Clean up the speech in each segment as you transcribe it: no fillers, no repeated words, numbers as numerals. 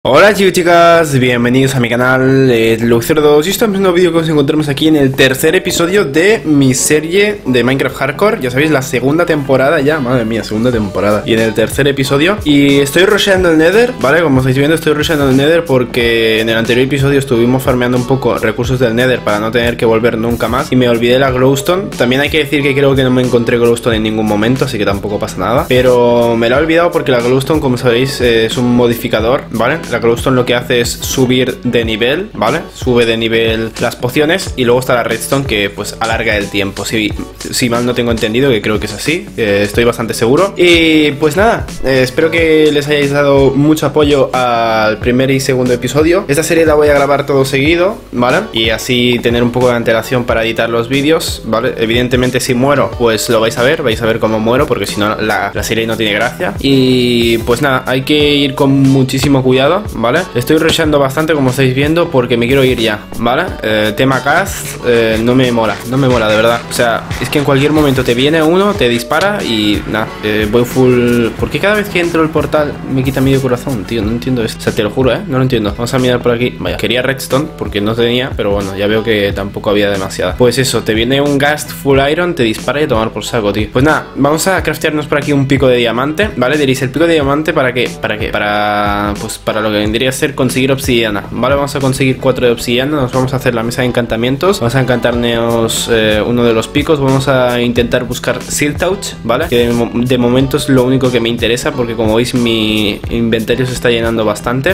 Hola chicos y chicas, bienvenidos a mi canal Luxero2 y estamos en un nuevo vídeo que nos encontramos aquí en el tercer episodio de mi serie de Minecraft Hardcore. Ya sabéis, la segunda temporada ya, madre mía, segunda temporada. Y en el tercer episodio, y estoy rusheando el Nether, ¿vale? Como estáis viendo, estoy rusheando el Nether porque en el anterior episodio estuvimos farmeando un poco recursos del Nether para no tener que volver nunca más. Y me olvidé la glowstone. También hay que decir que creo que no me encontré glowstone en ningún momento, así que tampoco pasa nada. Pero me la he olvidado porque la glowstone, como sabéis, es un modificador, ¿vale? La glowstone lo que hace es subir de nivel, ¿vale? Sube de nivel las pociones. Y luego está la redstone que pues alarga el tiempo. Si mal no tengo entendido, que creo que es así, estoy bastante seguro. Y pues nada, espero que les hayáis dado mucho apoyo al primer y segundo episodio. Esta serie la voy a grabar todo seguido, ¿vale? Y así tener un poco de antelación para editar los vídeos, ¿vale? Evidentemente si muero, pues lo vais a ver cómo muero, porque si no la serie no tiene gracia. Y pues nada, hay que ir con muchísimo cuidado, ¿vale? Estoy rusheando bastante, como estáis viendo, porque me quiero ir ya, ¿vale? Tema cast, no me mola de verdad. O sea, es que en cualquier momento te viene uno, te dispara y nada, voy full. ¿Por qué cada vez que entro el portal me quita medio corazón, tío? No entiendo esto. O sea, te lo juro, no lo entiendo. Vamos a mirar por aquí. Vaya, quería redstone porque no tenía, pero bueno, ya veo que tampoco había demasiada. Pues eso, te viene un ghast full iron, te dispara y a tomar por saco, tío. Pues nada, vamos a craftearnos por aquí un pico de diamante, ¿vale? Diréis, ¿el pico de diamante para qué? ¿Para qué? Pues para lo que vendría a ser conseguir obsidiana, ¿vale? Vamos a conseguir 4 de obsidiana, nos vamos a hacer la mesa de encantamientos, vamos a encantarnos uno de los picos, vamos a intentar buscar Siltouch, ¿vale? Que de momento es lo único que me interesa porque como veis mi inventario se está llenando bastante.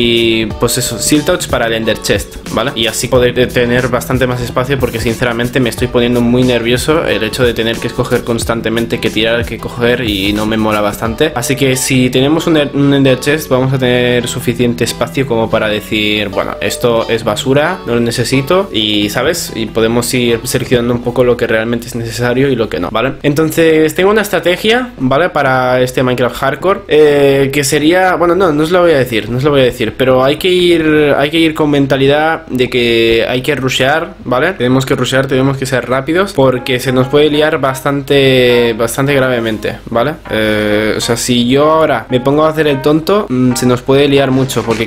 Y pues eso, Siltouch para el Ender Chest, ¿vale? Y así poder tener bastante más espacio porque sinceramente me estoy poniendo muy nervioso el hecho de tener que escoger constantemente qué tirar, qué coger y no me mola bastante. Así que si tenemos un Ender Chest vamos a tener suficiente espacio como para decir, bueno, esto es basura, no lo necesito y, ¿sabes? Y podemos ir seleccionando un poco lo que realmente es necesario y lo que no, ¿vale? Entonces tengo una estrategia, ¿vale? Para este Minecraft Hardcore, que sería, bueno, no os lo voy a decir, pero hay que ir con mentalidad de que hay que rushear, ¿vale? Tenemos que rushear, tenemos que ser rápidos porque se nos puede liar bastante gravemente, ¿vale? O sea, si yo ahora me pongo a hacer el tonto, se nos puede liar mucho porque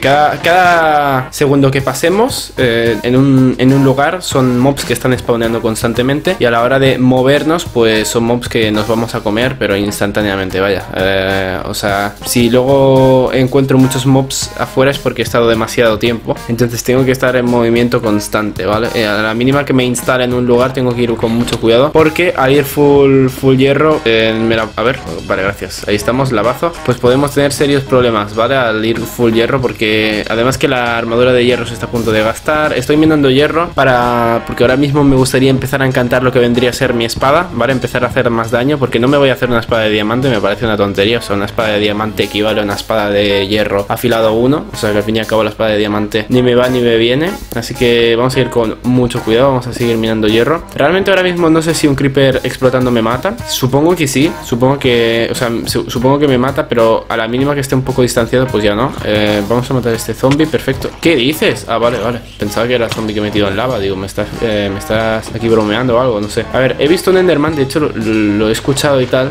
cada segundo que pasemos en un lugar son mobs que están spawneando constantemente y a la hora de movernos pues son mobs que nos vamos a comer pero instantáneamente, vaya. O sea, si luego encuentro muchos mobs afuera es porque he estado demasiado tiempo, entonces tengo que estar en movimiento constante, ¿vale? A la mínima que me instale en un lugar tengo que ir con mucho cuidado porque al ir full hierro, a ver, vale, gracias, ahí estamos, lavazo, pues podemos tener serios problemas, ¿vale? Al ir full hierro porque además que la armadura de hierro se está a punto de gastar. Estoy minando hierro porque ahora mismo me gustaría empezar a encantar lo que vendría a ser mi espada, ¿vale? Empezar a hacer más daño porque no me voy a hacer una espada de diamante, me parece una tontería. O sea, una espada de diamante equivale a una espada de hierro afilado 1, o sea que al fin y al cabo la espada de diamante ni me va ni me viene, así que vamos a ir con mucho cuidado, vamos a seguir minando hierro. Realmente ahora mismo no sé si un creeper explotando me mata, supongo que sí, supongo que me mata, pero a la mínima que esté un poco distanciado pues ya no. Vamos a matar a este zombie, perfecto. ¿Qué dices? Ah, vale, pensaba que era el zombie que he metido en lava, digo, me estás aquí bromeando o algo, no sé. A ver, he visto un enderman, de hecho lo he escuchado y tal,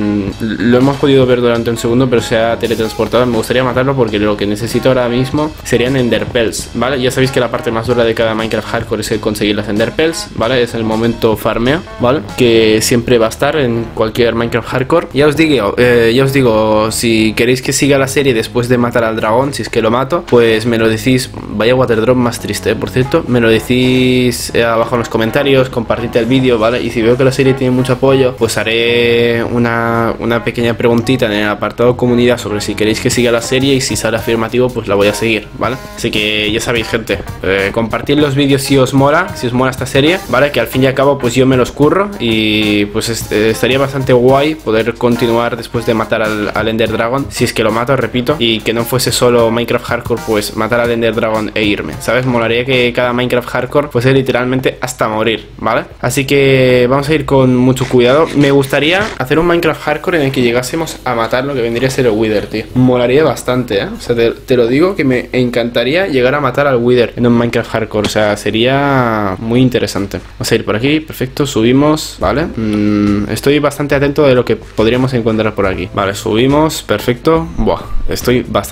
lo hemos podido ver durante un segundo pero se ha teletransportado. Me gustaría matarlo porque lo que necesito ahora mismo serían enderpearls, ¿vale? Ya sabéis que la parte más dura de cada Minecraft Hardcore es el conseguir las enderpearls, ¿vale? Es el momento farmeo, ¿vale? Que siempre va a estar en cualquier Minecraft Hardcore. Ya os digo, si queréis que siga la serie después de matar al dragón, si es que lo mato, pues me lo decís. Vaya waterdrop más triste, por cierto. Me lo decís abajo en los comentarios, compartid el vídeo, ¿vale? Y si veo que la serie tiene mucho apoyo, pues haré una pequeña preguntita en el apartado comunidad sobre si queréis que siga la serie y si sale afirmativo, pues la voy a seguir, ¿vale? Así que ya sabéis, gente, compartid los vídeos si os mola esta serie, ¿vale? Que al fin y al cabo pues yo me los curro y pues estaría bastante guay poder continuar después de matar al Ender Dragon, si es que lo mato, repito, y que no fuese solo Minecraft Hardcore, pues matar al Ender Dragon e irme, ¿sabes? Molaría que cada Minecraft Hardcore fuese literalmente hasta morir, ¿vale? Así que vamos a ir con mucho cuidado. Me gustaría hacer un Minecraft Hardcore en el que llegásemos a matar lo que vendría a ser el Wither, tío. Molaría bastante, ¿eh? O sea, te lo digo que me encantaría llegar a matar al Wither en un Minecraft Hardcore, o sea, sería muy interesante. Vamos a ir por aquí, perfecto, subimos, ¿vale? Estoy bastante atento de lo que podríamos encontrar por aquí. Vale, subimos, perfecto. Buah, estoy bastante tenso.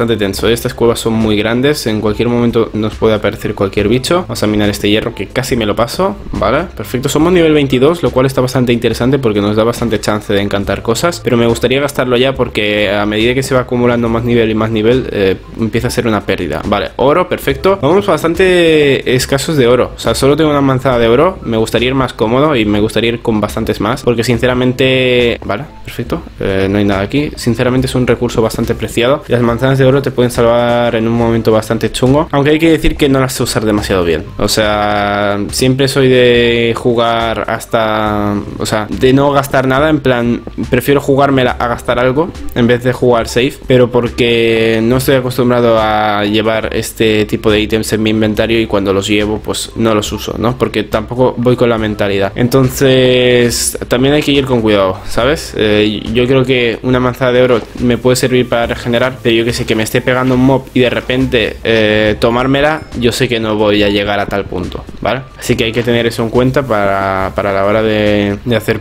eso, estas cuevas son muy grandes, en cualquier momento nos puede aparecer cualquier bicho. Vamos a minar este hierro que casi me lo paso, ¿vale? Perfecto, somos nivel 22, lo cual está bastante interesante porque nos da bastante chance de encantar cosas, pero me gustaría gastarlo ya porque a medida que se va acumulando más nivel y más nivel, empieza a ser una pérdida. Vale, oro, perfecto. Vamos bastante escasos de oro, o sea, solo tengo una manzana de oro, me gustaría ir más cómodo y me gustaría ir con bastantes más, porque sinceramente, vale, perfecto, no hay nada aquí, sinceramente es un recurso bastante preciado. Las manzanas de oro te pueden salvar en un momento bastante chungo, aunque hay que decir que no las sé usar demasiado bien, o sea, siempre soy de jugar hasta, o sea, de no gastar nada, en plan, prefiero jugármela a gastar algo en vez de jugar safe, pero porque no estoy acostumbrado a llevar este tipo de ítems en mi inventario y cuando los llevo pues no los uso, ¿no? Porque tampoco voy con la mentalidad, entonces también hay que ir con cuidado, ¿sabes? Yo creo que una manzana de oro me puede servir para regenerar, pero yo que sé, que me esté pegando un mob y de repente tomármela, yo sé que no voy a llegar a tal punto, ¿vale? Así que hay que tener eso en cuenta para la hora de hacer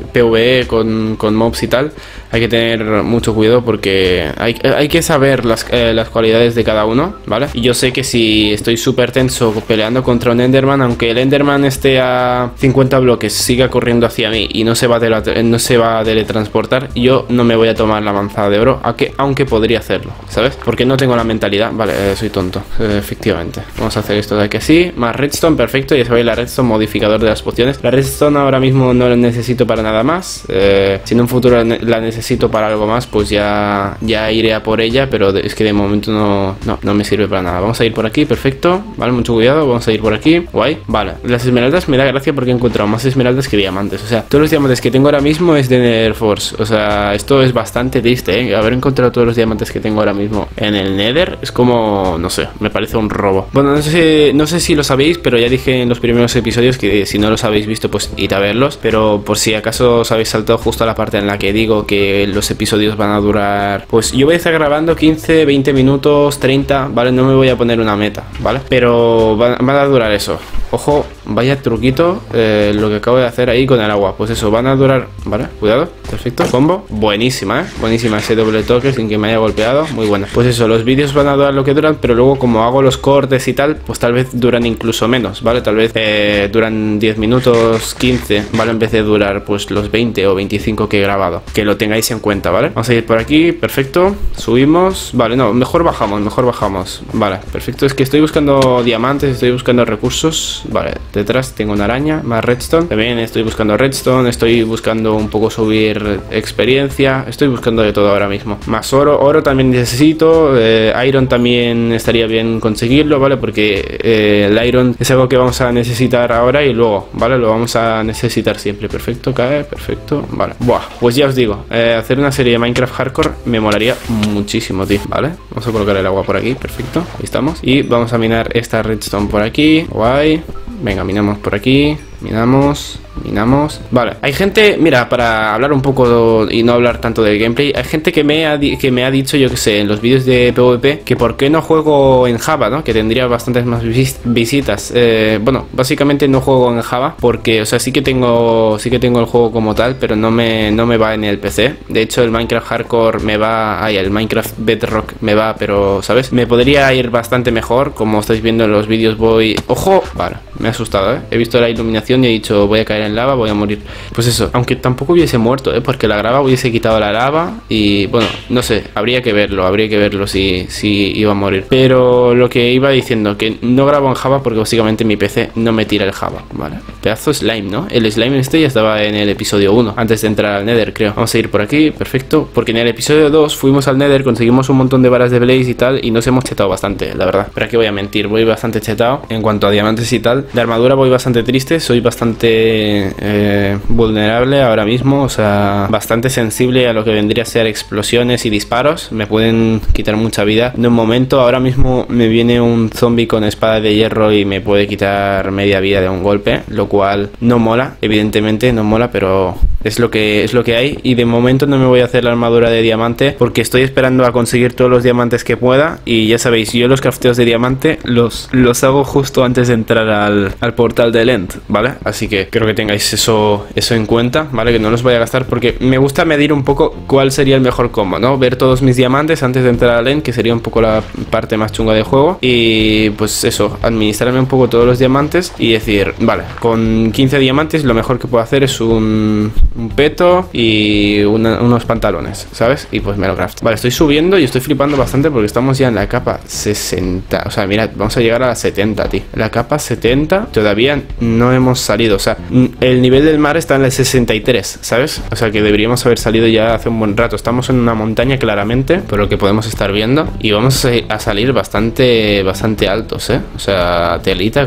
PvE con mobs y tal. Hay que tener mucho cuidado porque hay que saber las cualidades de cada uno, ¿vale? Y yo sé que si estoy súper tenso peleando contra un Enderman, aunque el Enderman esté a 50 bloques, siga corriendo hacia mí y no se va a teletransportar, yo no me voy a tomar la manzana de oro, aunque podría hacerlo, ¿sabes? Porque no tengo la mentalidad. Vale, soy tonto, efectivamente. Vamos a hacer esto de aquí así, más redstone, perfecto. Ya sabéis, la redstone, modificador de las pociones. La redstone ahora mismo no la necesito para nada más. Si en un futuro la necesito para algo más, pues ya iré a por ella, pero es que de momento no me sirve para nada. Vamos a ir por aquí, perfecto, vale, mucho cuidado, vamos a ir por aquí, guay, vale. Las esmeraldas me da gracia porque he encontrado más esmeraldas que diamantes, o sea, todos los diamantes que tengo ahora mismo es de Nether Force, o sea, esto es bastante triste, haber encontrado todos los diamantes que tengo ahora mismo en el Nether, es como, no sé, me parece un robo. Bueno, no sé si lo sabéis, pero ya dije en los primeros episodios que si no los habéis visto, pues id a verlos, pero por si acaso os habéis saltado justo a la parte en la que digo que los episodios van a durar, pues yo voy a estar grabando 15, 20 minutos, 30, ¿vale? No me voy a poner una meta, ¿vale? Pero van a durar eso. Ojo, vaya truquito lo que acabo de hacer ahí con el agua. Pues eso, van a durar, ¿vale? Cuidado, perfecto, combo. Buenísima, buenísima ese doble toque sin que me haya golpeado, muy buena. Pues eso, los vídeos van a durar lo que duran, pero luego como hago los cortes y tal, pues tal vez duran incluso menos, ¿vale? Tal vez duran 10 minutos, 15, ¿vale? En vez de durar pues los 20 o 25 que he grabado. Que lo tengáis en cuenta, ¿vale? Vamos a ir por aquí, perfecto, subimos, vale, no, mejor bajamos, vale, perfecto. Es que estoy buscando diamantes, estoy buscando recursos, vale, detrás tengo una araña, más redstone, también estoy buscando redstone, estoy buscando un poco subir experiencia, estoy buscando de todo ahora mismo, más oro también necesito, iron también estaría bien conseguirlo, ¿vale? Porque el iron es algo que vamos a necesitar ahora y luego, ¿vale? Lo vamos a necesitar siempre, perfecto, cae, perfecto, vale, buah, pues ya os digo, hacer una serie de Minecraft Hardcore me molaría muchísimo, tío, ¿vale? Vamos a colocar el agua por aquí, perfecto, ahí estamos, y vamos a minar esta redstone por aquí, guay. Venga, minamos por aquí, minamos, vale, hay gente, mira, para hablar un poco y no hablar tanto del gameplay, hay gente que me ha dicho, yo que sé, en los vídeos de PvP, que por qué no juego en Java, ¿no? Que tendría bastantes más visitas. Bueno, básicamente no juego en Java porque, o sea, sí que tengo el juego como tal, pero no me va en el PC. De hecho, el Minecraft Hardcore me va, el Minecraft Bedrock me va, pero, ¿sabes? Me podría ir bastante mejor, como estáis viendo en los vídeos voy... ¡Ojo! Vale, me ha asustado, ¿eh? He visto la iluminación y he dicho, voy a caer en lava, voy a morir. Pues eso, aunque tampoco hubiese muerto, porque la grava hubiese quitado la lava y, bueno, no sé, habría que verlo si iba a morir. Pero lo que iba diciendo, que no grabo en Java porque básicamente mi PC no me tira el Java, ¿vale? Pedazo slime, ¿no? El slime este ya estaba en el episodio 1, antes de entrar al Nether, creo. Vamos a ir por aquí, perfecto, porque en el episodio 2 fuimos al Nether, conseguimos un montón de varas de Blaze y tal, y nos hemos chetado bastante, la verdad. Pero aquí voy a mentir, voy bastante chetado en cuanto a diamantes y tal. De armadura voy bastante triste, soy bastante vulnerable ahora mismo, o sea, bastante sensible a lo que vendría a ser explosiones y disparos, me pueden quitar mucha vida en un momento. Ahora mismo me viene un zombie con espada de hierro y me puede quitar media vida de un golpe, lo cual no mola, evidentemente no mola, pero es lo que hay. Y de momento no me voy a hacer la armadura de diamante porque estoy esperando a conseguir todos los diamantes que pueda, y ya sabéis, yo los crafteos de diamante los hago justo antes de entrar al portal del End, ¿vale? ¿vale? Así que creo que tengáis eso en cuenta, ¿vale? Que no los voy a gastar porque me gusta medir un poco cuál sería el mejor combo, ¿no? Ver todos mis diamantes antes de entrar a lane, que sería un poco la parte más chunga del juego. Y pues eso, administrarme un poco todos los diamantes y decir, vale, con 15 diamantes lo mejor que puedo hacer es un peto y unos pantalones, ¿sabes? Y pues me lo craft. Vale, estoy subiendo y estoy flipando bastante porque estamos ya en la capa 60. O sea, mirad, vamos a llegar a la 70, tío. La capa 70 todavía no hemos salido. O sea, el nivel del mar está en el 63, ¿sabes? O sea, que deberíamos haber salido ya hace un buen rato. Estamos en una montaña claramente, por lo que podemos estar viendo. Y vamos a salir bastante altos, ¿eh? O sea, telita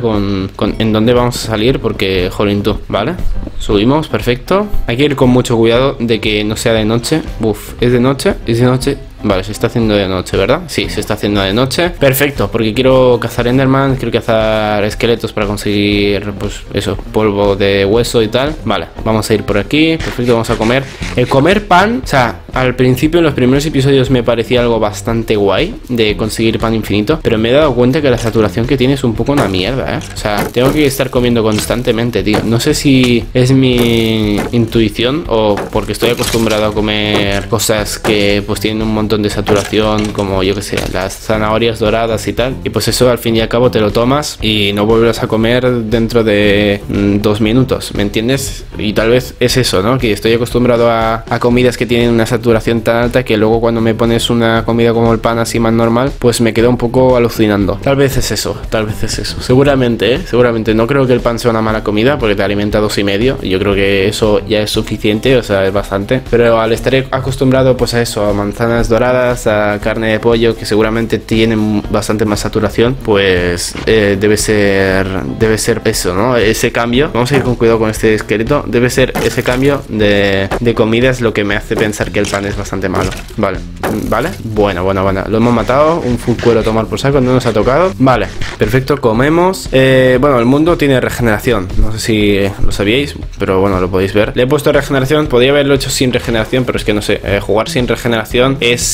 en dónde vamos a salir porque, jolín tú, ¿vale? Subimos, perfecto. Hay que ir con mucho cuidado de que no sea de noche. Uf, ¿es de noche? ¿Es de noche? Vale, se está haciendo de noche, ¿verdad? Sí, se está haciendo de noche. Perfecto, porque quiero cazar Enderman, quiero cazar esqueletos para conseguir, pues eso, polvo de hueso y tal. Vale, vamos a ir por aquí. Perfecto, vamos a comer. El comer pan, o sea, al principio en los primeros episodios me parecía algo bastante guay de conseguir pan infinito, pero me he dado cuenta que la saturación que tiene es un poco una mierda, ¿eh? O sea, tengo que estar comiendo constantemente, tío. No sé si es mi intuición o porque estoy acostumbrado a comer cosas que pues tienen un montón de saturación, como yo que sé, las zanahorias doradas y tal, y pues eso al fin y al cabo te lo tomas y no vuelves a comer dentro de 2 minutos, ¿me entiendes? Y tal vez es eso, ¿no? Que estoy acostumbrado a comidas que tienen una saturación tan alta que luego cuando me pones una comida como el pan así más normal, pues me quedo un poco alucinando. Tal vez es eso, seguramente, ¿eh? Seguramente. No creo que el pan sea una mala comida porque te alimenta 2,5 y yo creo que eso ya es suficiente, o sea, es bastante, pero al estar acostumbrado pues a eso, a manzanas doradas, a carne de pollo que seguramente tienen bastante más saturación, pues debe ser eso, ¿no? Ese cambio, vamos a ir con cuidado con este esqueleto, debe ser ese cambio de comida es lo que me hace pensar que el pan es bastante malo. Vale, bueno, lo hemos matado, un full cuero a tomar por saco, no nos ha tocado. Vale, perfecto, comemos. Bueno, el mundo tiene regeneración, no sé si lo sabíais, pero bueno, lo podéis ver. Le he puesto regeneración, podría haberlo hecho sin regeneración, pero es que no sé, jugar sin regeneración es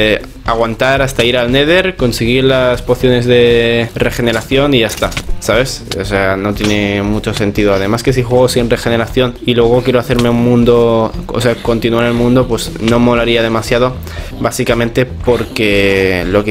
aguantar hasta ir al Nether, conseguir las pociones de regeneración y ya está, ¿sabes? O sea, no tiene mucho sentido. Además que si juego sin regeneración y luego quiero hacerme un mundo, o sea, continuar el mundo, pues no molaría demasiado. Básicamente porque lo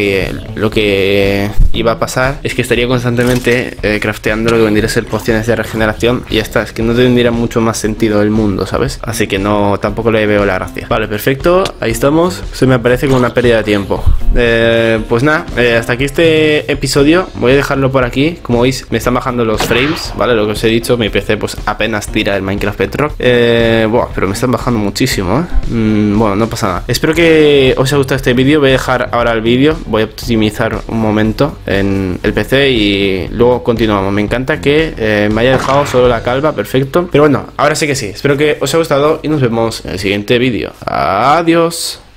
que iba a pasar es que estaría constantemente crafteando lo que vendría a ser pociones de regeneración y ya está. Es que no tendría mucho más sentido el mundo, ¿sabes? Así que no, tampoco le veo la gracia. Vale, perfecto, ahí estamos. Se me parece con una pérdida de tiempo. Pues nada, hasta aquí este episodio. Voy a dejarlo por aquí. Como veis, me están bajando los frames, ¿vale? Lo que os he dicho, mi PC pues apenas tira el Minecraft Bedrock. Pero me están bajando muchísimo, ¿eh? Bueno, no pasa nada. Espero que os haya gustado este vídeo. Voy a dejar ahora el vídeo. Voy a optimizar un momento en el PC y luego continuamos. Me encanta que me haya dejado solo la calva, perfecto. Pero bueno, ahora sí que sí. Espero que os haya gustado y nos vemos en el siguiente vídeo. Adiós.